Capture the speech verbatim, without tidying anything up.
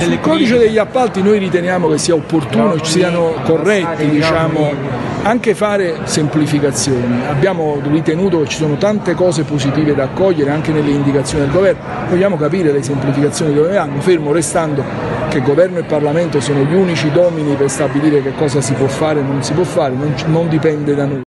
Sul codice degli appalti noi riteniamo che sia opportuno e siano corretti, diciamo, anche fare semplificazioni. Abbiamo ritenuto che ci sono tante cose positive da accogliere anche nelle indicazioni del governo, vogliamo capire le semplificazioni dove vanno, fermo restando che governo e Parlamento sono gli unici domini per stabilire che cosa si può fare e non si può fare, non, non dipende da noi.